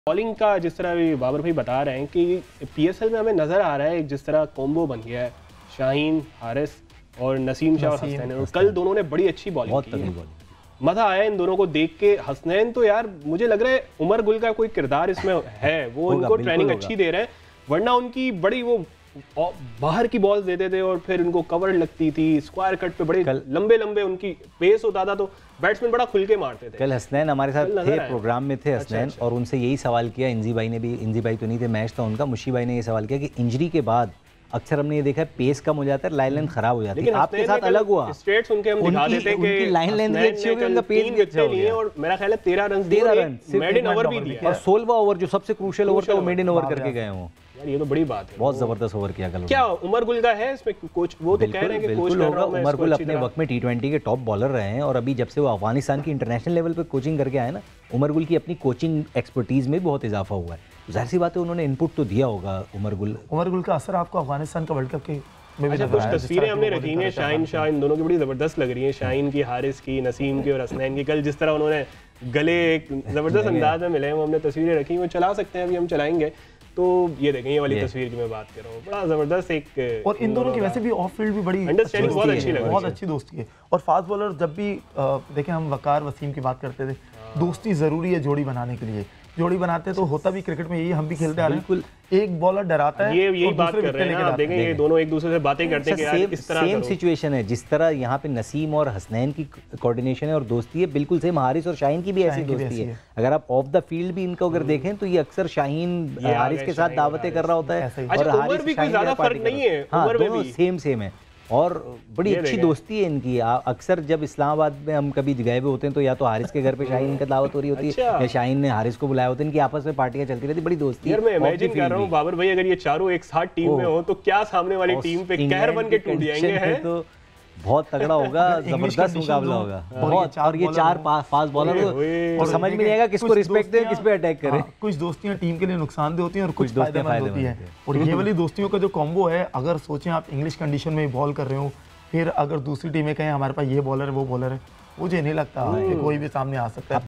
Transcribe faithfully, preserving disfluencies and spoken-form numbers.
Bowling का जिस तरह भी बाबर भाई बता रहे हैं कि पीएसएल में हमें नज़र आ रहा है जिस तरह कॉम्बो बन गया है शाहीन, हारिस और नसीम शाह और हसनैन। कल दोनों ने बड़ी अच्छी बॉलिंग की है, मज़ा आया इन दोनों को देख के। हसनैन तो यार मुझे लग रहा है उमर गुल का कोई किरदार इसमें है, वो इनको ट्रेनिंग अच्छी दे रहे हैं, वरना उनकी बड़ी वो बाहर की बॉल्स देते थे और फिर उनको कवर लगती थी, स्क्वायर कट पे बड़े लंबे लंबे उनकी पेस होता था तो बैट्समैन बड़ा खुल के मारते थे। कल हसनैन हमारे साथ थे, प्रोग्राम में थे हसनैन। अच्छा, अच्छा। और उनसे यही सवाल किया, इंजी भाई ने भी, इंजी भाई तो नहीं थे, मैच था उनका, मुशी भाई ने ये सवाल किया कि इंजरी के बाद अक्सर हमने ये देखा है पेस कम हो जाता है, लाइन लाइन खराब हो जाती है, आपके साथ अलग हुआ। स्ट्रेट्स उनके हम दिखा देते हैं कि लाइन लाइन भी अच्छी होगी, उनका पेस भी अच्छा हो गया और मेरा ख्याल है तेरह रन तेरह रन मेड इन ओवर भी दिया और सोलहवां ओवर जो सबसे क्रूशियल ओवर था वो मेड इन ओवर करके गए हो। यार ये तो बड़ी बात है, बहुत जबरदस्त ओवर किया कल। क्या उमर गुल का है इसमें कोच? वो तो कह रहे हैं कि कोच कर रहा हूं मैं। उमर गुल अपने वक्त में टी ट्वेंटी के टॉप बॉलर रहे हैं और अभी जब से वो अफगानिस्तान की इंटरनेशनल लेवल पे कोचिंग करके आए ना, उमर गुल की अपनी कोचिंग एक्सपर्टीज में बहुत इजाफा हुआ है। जाहिर सी बात है उन्होंने इनपुट तो दिया होगा उमर गुल। उमर गुल का असर आपको अफगानिस्तान का वर्ल्ड कप के अच्छा, कुछ तस्वीरें हमने रखी हैं शाहीन शाह, इन दोनों की बड़ी ज़बरदस्त लग रही हैं, शाहीन की, हारिस की, नसीम की और हसनैन की। कल जिस तरह उन्होंने गले एक ज़बरदस्त अंदाज में मिले हैं वो हमने तस्वीरें रखी, वो चला सकते हैं, अभी हम चलाएंगे। तो ये देखें, ये वाली तस्वीर की मैं बात कर रहा हूँ, बड़ा ज़बरदस्त एक। और इन दोनों की वैसे भी ऑफ फील्ड भी बड़ी अंडरस्टैंडिंग बहुत अच्छी लगी, बहुत अच्छी दोस्ती है। और फास्ट बॉलर जब भी देखें, हम वकार वसीम की बात करते थे, दोस्ती ज़रूरी है जोड़ी बनाने के लिए। जोड़ी बनाते तो होता भी क्रिकेट में यही, हम भी खेलते आ रहे हैं, बिल्कुल एक बॉलर डराता है, ये यही बात कर रहे हैं आप देखें, ये दोनों एक दूसरे से बातें करते हैं कि यार इस तरह सेम सिचुएशन है। जिस तरह यहाँ पे नसीम और हसनैन की कोऑर्डिनेशन है और दोस्ती है, बिल्कुल सेम हारिस और शाहीन की भी ऐसी दोस्ती है। अगर आप ऑफ द फील्ड भी इनको अगर देखें तो ये अक्सर शाहीन हारिस के साथ दावतें कर रहा होता है और हारिस भी कोई ज्यादा फर्क नहीं है, उम्र में भी सेम सेम है और बड़ी अच्छी दोस्ती है इनकी। अक्सर जब इस्लामाबाद में हम कभी गए हुए होते हैं तो या तो हारिस के घर पे शाहीन का दावत हो रही होती है या शाहीन ने हारिस को बुलाया होता है, इनकी आपस में पार्टियां चलती रहती, बड़ी दोस्ती है। यार मैं इमेजिन कर रहा हूं बाबर भाई, अगर ये चारों एक साथ टीम में हो तो क्या सामने वाली टीम पे कहर बन के टूट जाएंगे हैं। तो बहुत तगड़ा होगा, जबरदस्त मुकाबला होगा बहुत। और ये चार फास्ट बॉलर और समझ में नहीं आएगा किसको रिस्पेक्ट दें, किस पे अटैक करें। कुछ दोस्तियां टीम के लिए नुकसानदेह होती हैं और कुछ फायदेमंद होती है। और ये वाली दोस्तियों का जो कॉम्बो है, अगर सोचें आप इंग्लिश कंडीशन में बॉल कर रहे हो, फिर अगर दूसरी टीमें कहें हमारे पास ये बॉलर है वो बॉलर है, मुझे नहीं लगता कि कोई भी सामने आ सकता है।